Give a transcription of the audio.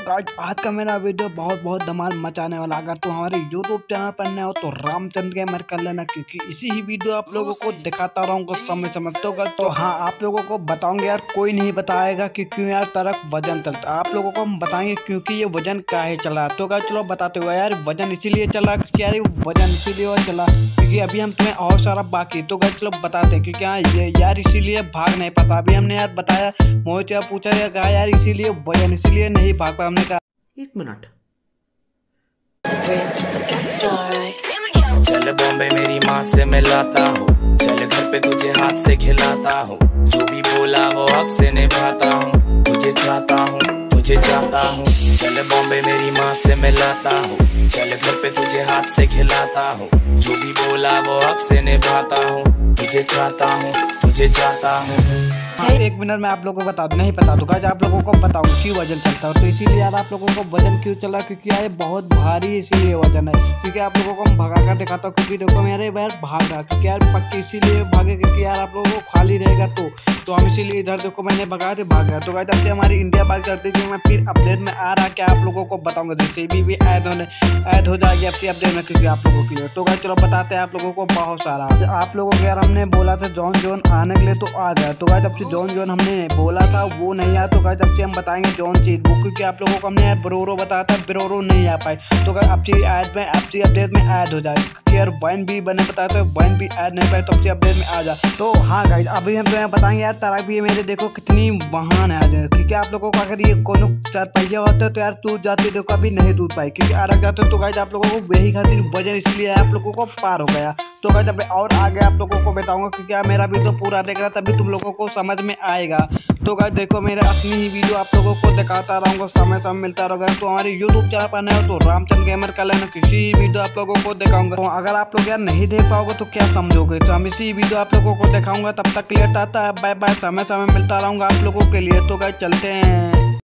Guys आज का मेरा वीडियो बहुत बहुत धमाल मचाने वाला। अगर तो हमारे यूट्यूब चैनल पर नए हो तो रामचंद्र गेमर कर लेना, क्योंकि इसी ही वीडियो आप लोगों को दिखाता रहूँगा समय समय। तो हाँ, आप लोगों को बताऊंगे यार, कोई नहीं बताएगा कि क्यों यार तरफ वजन चलता। आप लोगों को हम बताएंगे क्योंकि ये वजन काहे चला। तो गाइस चलो बताते हुए यार, वजन इसीलिए चला क्योंकि यार वजन इसीलिए चला क्योंकि अभी हम तुम्हें और सारा बाकी। तो गाइस चलो बताते हैं क्योंकि हाँ ये यार इसीलिए भाग नहीं पाता। अभी हमने यार बताया, मोहित यार पूछा यार, कहा यार इसीलिए वजन इसीलिए नहीं भाग पाया। हमने कहा 1 मिनट। चल बॉम्बे मेरी माँ से मिलाता हूँ, चल घर पे तुझे हाथ से खिलाता हूँ, जो भी बोला वो हक से निभाता हूँ, तुझे चाहता हूँ तुझे चाहता हूँ। चल बॉम्बे मेरी माँ से मिलाता हूँ, चल घर पे तुझे हाथ से खिलाता हूँ, जो भी बोला वो हक से निभाता हूँ, तुझे चाहता हूँ तुझे चाहता हूँ। 1 मिनट में आप लोगों को बता दूं, नहीं बता दूंगा, आप लोगों को बताऊंगा क्यों वजन चलता है। तो इसीलिए यार आप लोगों को वजन क्यों चला, क्योंकि यार बहुत भारी इसीलिए वजन है। क्योंकि आप लोगों को हम भगा कर दिखाता हूँ, क्योंकि देखो मेरे यार भाग रहा, क्योंकि यार पक्के इसीलिए भागे क्योंकि यार आप लोगों को खाली रहेगा तो हम इसीलिए इधर देखो मैंने भगा के भाग गया। तो गाइस अब से हमारी इंडिया बात करती थी, मैं फिर अपडेट में आ रहा क्या आप लोगों को बताऊंगा, जैसे भी ऐड हो जाएगी अपडेट में क्योंकि आप लोगों की। तो गाइस चलो बताते हैं आप लोगों को बहुत सारा। आप लोगों को यार हमने बोला था जॉन जोन आने के लिए तो आ गया। तो गाइस अब से जॉन जोन हमने बोला था वो नहीं आया। तो गाइस अब से हम बताएंगे जॉन चीज वो, क्योंकि आप लोगों को हमने यार ब्रोरो बताया था, ब्रोरो नहीं आ पाए। तो गाइस अब से अपडेट में ऐड हो जाए, क्योंकि यार वाइन भी बने बताया था, वाइन भी ऐड नहीं पाए, तो अब से अपडेट में आ जाए। तो हाँ गाइस अभी हम तुम्हें बताएंगे यार तारा भी मेरे देखो कितनी महान है आज, क्योंकि आप लोगों को अगर ये कोनो 4 पहिया होता तो यार दूध जाते देखो अभी नहीं दूध पाई, क्योंकि आरक जाते। तो गाइस आप लोगों को वही खातिर वजन इसलिए आप लोगों को पार हो गया। तो गाइस अब और आगे आप लोगों को बताऊंगा, क्योंकि यार मेरा वीडियो पूरा देख रहा तभी तुम लोगों को समझ में आएगा। तो गाइस देखो मेरा अपनी ही वीडियो आप लोगों को दिखाता रहूंगा, समय समय मिलता रहेगा। तो हमारे यूट्यूब चैनल पर नए हो तो रामचंद्र गेमर कर लेना, किसी वीडियो आप लोगों को दिखाऊंगा। तो अगर आप लोग यार नहीं देख पाओगे तो क्या समझोगे, तो हम इसी वीडियो आप लोगों को दिखाऊंगा। तब तक लेट आता है, बाय बाय, समय समय मिलता रहूंगा आप लोगों के लिए। तो गाइस चलते हैं।